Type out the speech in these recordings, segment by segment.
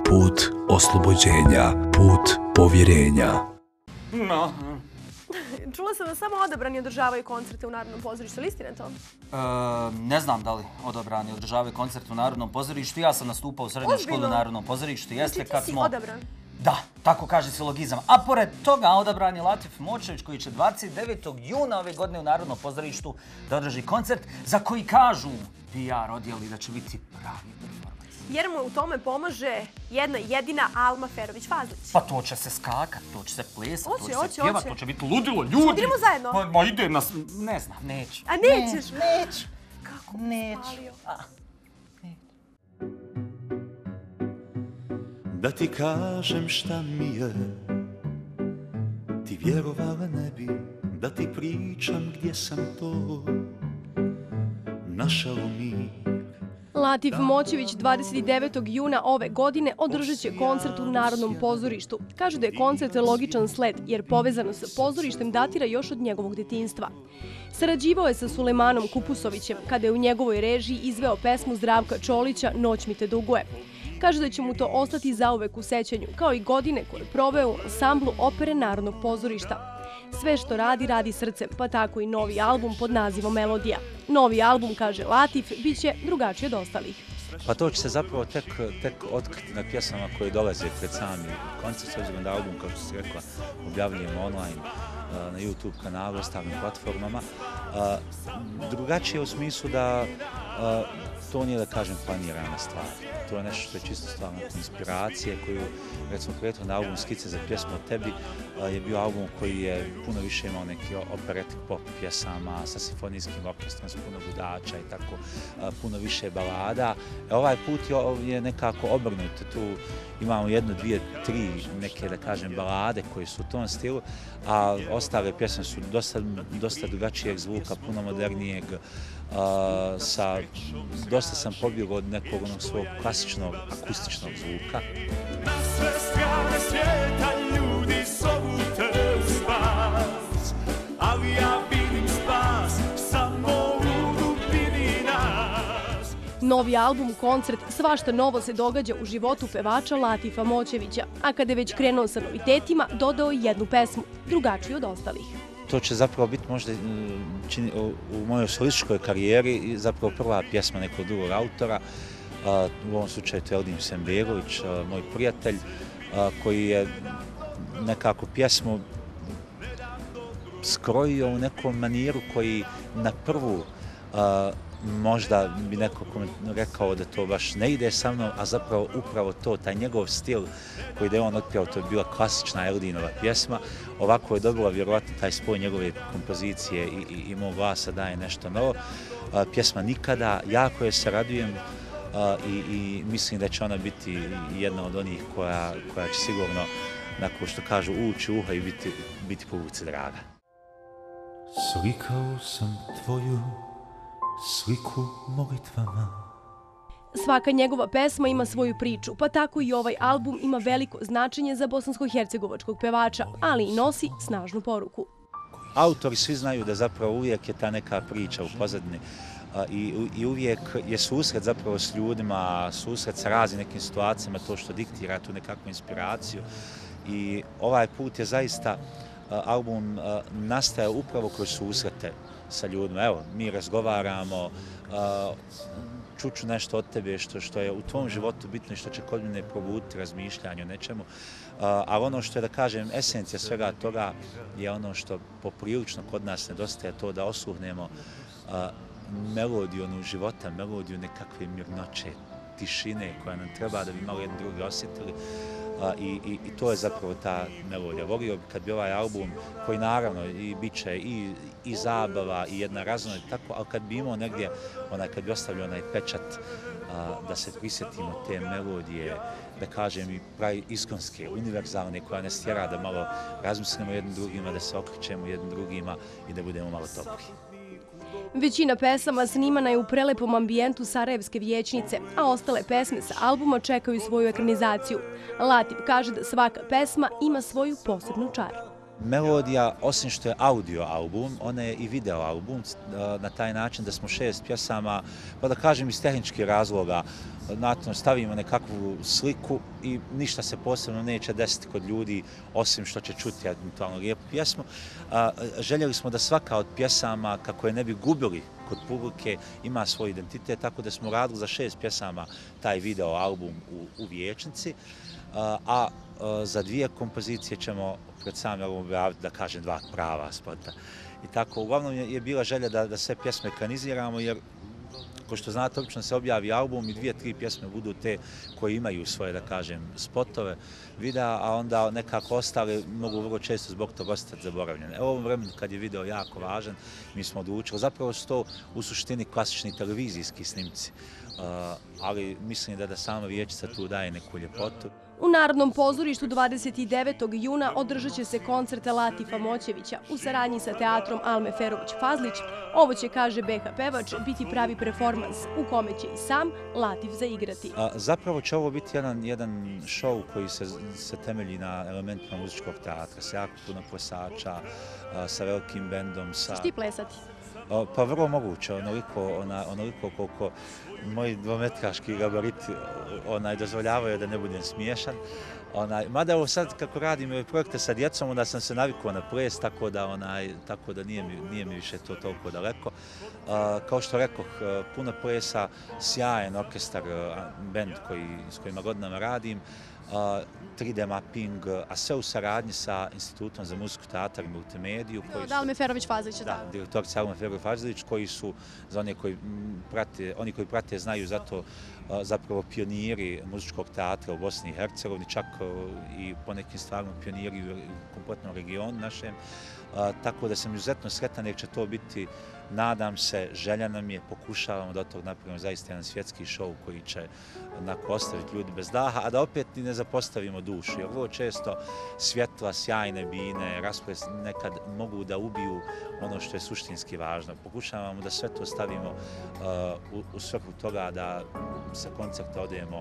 put oslobođenja, put povjerenja. Čula sam da samo odabrani održavaju koncerte u Narodnom pozorištu, ili istina to? Ne znam da li odabrani održavaju koncert u Narodnom pozorištu. Ja sam nastupao u srednjoj školi u Narodnom pozorištu. Znači ti si odabran? Da, tako kaže silogizam. A pored toga odabran je Latif Močević koji će 29. juna ove godine u Narodnom pozorištu da održi koncert za koji kažu PR odjeli da će biti pravi performans. Jer mu u tome pomaže jedna jedina Alma Ferović-Fazlić. Pa to će se skakat, to će se plesat, to će se pjevat, to će biti ludilo, ljudi. Idemo zajedno? Ma ide nas, ne znam, neću. A nećeš? Neću. Kako neću. Da ti kažem šta mi je, ti vjerovala ne bi, da ti pričam gdje sam to našao mir. Latif Močević 29. juna ove godine održat će koncert u Narodnom pozorištu. Kaže da je koncert logičan sled, jer povezano sa pozorištem datira još od njegovog detinjstva. Sarađivao je sa Sulejmanom Kupusovićem, kada je u njegovoj režiji izveo pesmu Zdravka Čolića Noć mi te duguje. Kaže da će mu to ostati zauvek u sećanju, kao i godine koje je proveo u ansamblu opere Narodnog pozorišta. Sve što radi, radi srcem, pa tako i novi album pod nazivom Melodija. Novi album, kaže Latif, bit će drugačiji od ostalih. Pa to će se zapravo tek otkriti na pjesama koje dolaze pred sami koncert, s obzirom da album, kao što si rekla, objavljujemo online na YouTube kanalu i ostalim platformama. Drugačije u smislu da to nije, da kažem, planirana stvar. To je nešto što je čisto stvar inspiracije koju, recimo, prethodni album Skice za pjesmu o tebi je bio album koji je puno više imao neki operatik pop pjesama sa simfonijskim orkestrom, s puno gudača i tako, puno više balada. Ovaj put je nekako obrnuto. Tu imamo jednu, dvije, tri neke, da kažem, balade koje su u tom stilu, a ostale pjesme su dosta drugačijeg zvuka, puno modernijeg, dosta sam pobjegao od nekog onog svog klasičnog akustičnog zvuka. Na sve strane svijeta ljudi zovu te u spas, ali ja vidim spas samo u dubini nas. Novi album, koncert, svašta novo se događa u životu pevača Latifa Močevića, a kada je već krenuo sa novitetima, dodao jednu pesmu, drugačiju od ostalih. To će zapravo biti možda u mojoj solističkoj karijeri zapravo prva pjesma nekog drugog autora. U ovom slučaju to je Eldin Semberović, moj prijatelj, koji je nekako pjesmu skrojio u nekom manijeru koji na prvu možda bi neko rekao da to baš ne ide sa mnom, a zapravo upravo to, taj njegov stil koji da je on otpjevao, to je bila klasična Eldinova pjesma. Ovako je dobila vjerovatno taj spoj njegove kompozicije i mog glasa daje nešto novo. Pjesma Nikada, jako je se radujem i mislim da će ona biti jedna od onih koja će sigurno, nakon što kažu, ući u uha i biti publici draga. Slikao sam tvoju sliku molitvama. Svaka njegova pesma ima svoju priču, pa tako i ovaj album ima veliko značenje za bosansko-hercegovačkog pevača, ali i nosi snažnu poruku. Autori svi znaju da zapravo uvijek je ta neka priča u pozadini i uvijek je susret zapravo s ljudima, susret sa raznim nekim situacijama, to što diktira tu nekakvu inspiraciju. I ovaj put je zaista album nastaje upravo kroz susrete sa ljudima. Evo, mi razgovaramo, čuću nešto od tebe što je u tvom životu bitno i što će kod mene probuditi razmišljanje o nečemu. Ali ono što je, da kažem, esencija svega toga je ono što poprilično kod nas nedostaje, to da osluhnemo melodiju onu života, melodiju nekakve mirnoće, tišine koja nam treba da bi malo jedni drugi osjetili. I to je zapravo ta melodija. Volio bi kad bi ovaj album, koji naravno i bit će i zabava i jedna raznoja, tako, ali kad bi imao negdje, kad bi ostavio onaj pečat da se prisjetimo te melodije, da kažem i pravi iskonske, univerzalne, koja nas tjera da malo razmislimo jednim drugima, da se okrećemo jednim drugima i da budemo malo topli. Većina pesama snimana je u prelepom ambijentu Sarajevske vijećnice, a ostale pesme sa albuma čekaju svoju ekranizaciju. Latif kaže da svaka pesma ima svoju posebnu čar. Melodija, osim što je audio album, ona je i video album, na taj način da smo 6 pjesama, pa da kažem iz tehničkih razloga, stavimo nekakvu sliku i ništa se posebno neće desiti kod ljudi, osim što će čuti eventualno lijepu pjesmu. Željeli smo da svaka od pjesama, kako je ne bi gubili kod publike, ima svoj identitet, tako da smo radili za 6 pjesama taj video album u Vijećnici, a za 2 kompozicije ćemo pred sami album objaviti, da kažem, 2 prava spota. I tako, uglavnom je bila želja da sve pjesme ekraniziramo, jer ko što znate, obično se objavi album i 2-3 pjesme budu te koje imaju svoje, da kažem, spotove, videa, a onda nekako ostale mogu vrlo često zbog toga ostati zaboravljene. U ovom vremenu, kad je video jako važan, mi smo odlučili, zapravo su to u suštini klasični televizijski snimci, ali mislim da sama Vijećnica tu daje neku ljepotu. U Narodnom pozorištu 29. juna održat će se koncert Latifa Moćevića u saradnji sa teatrom Alme Ferović-Fazlić. Ovo će, kaže BH pevač, biti pravi performans u kome će i sam Latif zaigrati. Zapravo će ovo biti jedan šou koji se temelji na elementima muzičkog teatra, sa jako puno plesača, sa velikim bendom. Ćeš ti plesati? Pa vrlo moguće, onoliko koliko moji dvometraški gabariti dozvoljavaju da ne budem smiješan. Mada ovo sad kako radim ove projekte sa djecom, onda sam se navikao na ples, tako da nije mi više to toliko daleko. Kao što rekoh, puno plesa, sjajan orkestar, bend s kojima godinama radim, 3D mapping, a sve u saradnji sa Institutom za muziku, teatar i multimediju. Alme Ferović-Fazlić, da. Direktorica Alme Ferović-Fazlić, koji su, za oni koji prate, znaju zato zapravo pioniri muzičkog teatra u Bosni i Hercegovini, čak i po nekim stvarima pioniri u kompletnom regionu našem. Tako da sam izuzetno sretan jer će to biti, nadam se, želja nam je, pokušavamo da od toga napravimo zaista jedan svjetski šou koji će ostaviti ljudi bez daha, a da opet ne zapostavimo dušu. Jer vrlo često svjetla, sjajne bine, rasplet nekad mogu da ubiju ono što je suštinski važno. Pokušavamo da sve to stavimo u svrhu toga da sa koncerta odemo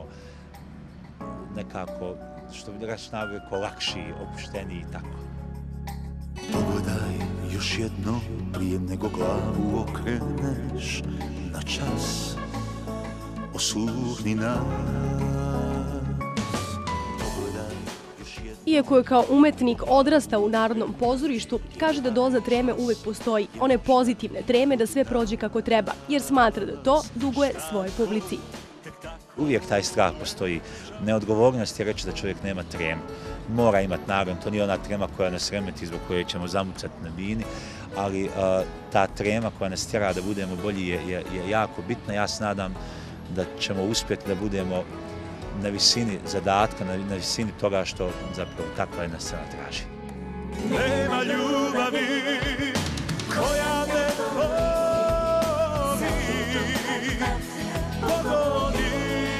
nekako, što bi rekao, lakši, opušteniji i tako. Pogledaj još jedno prije nego glavu okreneš na čas, osluhni nas. Iako je kao umetnik odrastao u Narodnom pozorištu, kaže da doza treme uvek postoji, one pozitivne treme da sve prođe kako treba, jer smatra da to duguje svoje publici. Uvijek taj strah postoji. Neodgovornost je reći da čovjek nema tremu. Mora imati, naravno, to nije ona trema koja nas remeti, zbog koje ćemo zamucati na bini, ali ta trema koja nas tjera da budemo bolji je jako bitna. Ja se nadam da ćemo uspjeti da budemo na visini zadatka, na visini toga što zapravo takva jedna scena traži. Nema ljubavi koja me pogoni,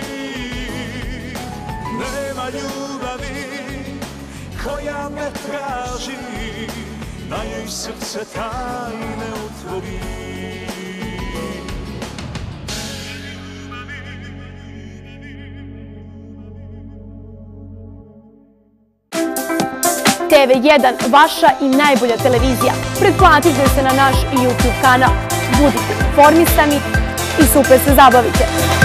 nema ljubavi koja me traži, na njoj srce tajne otvori. TV1, vaša i najbolja televizija. Pretplatite se na naš YouTube kanal. Budite informisani i super se zabavite.